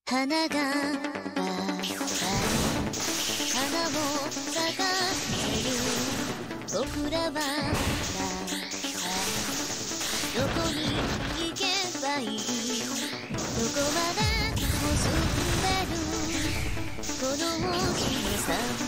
花が咲い花も咲かせる僕らはどこに行けばいいどこまでも進めるこの大きな